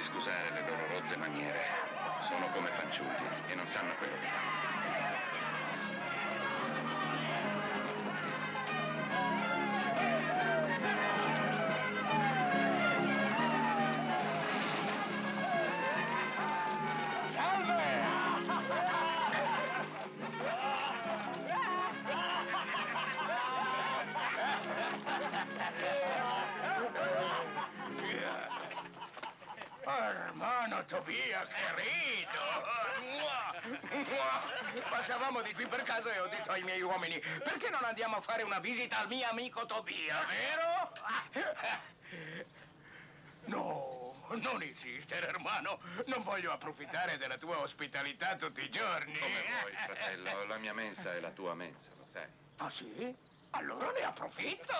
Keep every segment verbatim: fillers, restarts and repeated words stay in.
scusare le loro rozze maniere. Sono come fanciulli e non sanno quello che fanno. Hermano Tobia, querido! Passavamo di qui per caso e ho detto ai miei uomini, perché non andiamo a fare una visita al mio amico Tobia, vero? No, non insistere, hermano. Non voglio approfittare della tua ospitalità tutti i giorni. Come vuoi, fratello. La mia mensa è la tua mensa, lo sai. Ah, sì? Allora ne approfitto.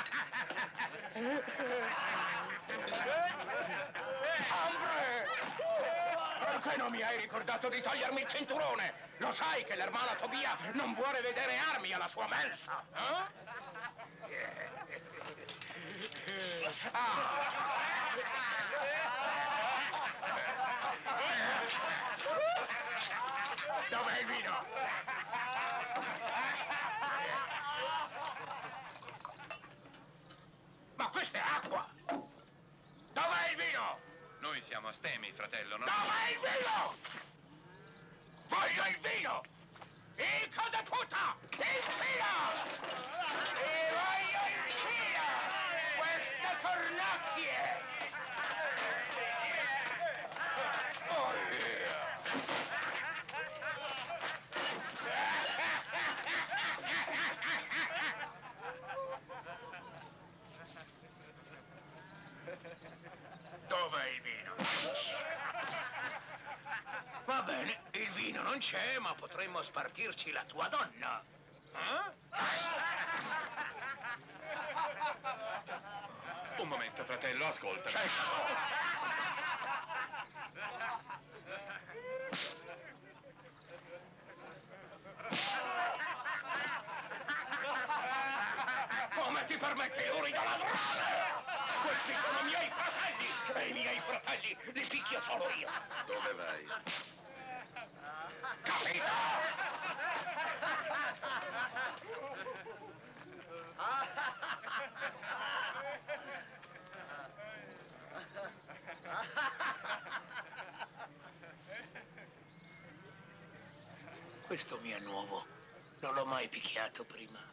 Ambre! Perché non mi hai ricordato di togliermi il cinturone? Lo sai che l'ermana Tobia non vuole vedere armi alla sua mensa, eh? Ah. Dov'è il vino? Ma questa è acqua! Dov'è il vino? Noi siamo astemi, fratello, non... Dov'è il vino? Voglio il vino! Hijo de puta! Il vino! E voglio il vino! Queste cornacchie! Oh, yeah. Dov'è il vino? Va bene, il vino non c'è, ma potremmo spartirci la tua donna. Eh? Un momento, fratello, ascolta. Come ti permette, lurido ladrone? Questi sono miei fratelli e i miei fratelli li picchio solo io. Dove vai? Capito? Questo mi è nuovo. Non l'ho mai picchiato prima.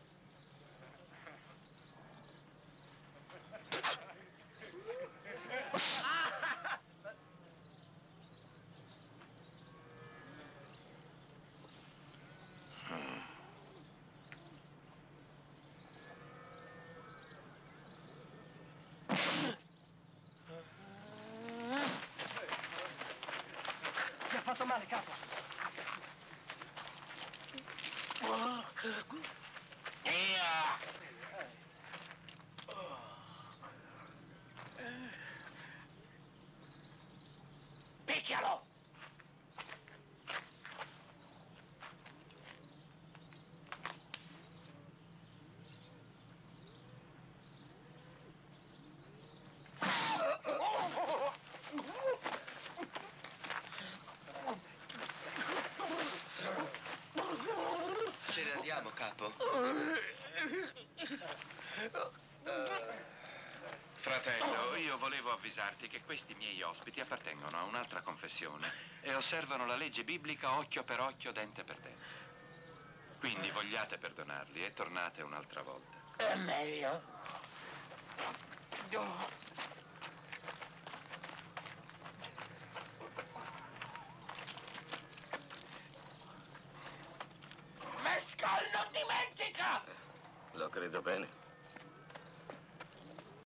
Mi ha fatto male, capo. Via! Picchialo! Ce ne andiamo, capo. Fratello, io volevo avvisarti che questi miei ospiti appartengono a un'altra confessione e osservano la legge biblica occhio per occhio, dente per dente. Quindi vogliate perdonarli e tornate un'altra volta. È meglio. Mescal non dimentica! Lo credo bene.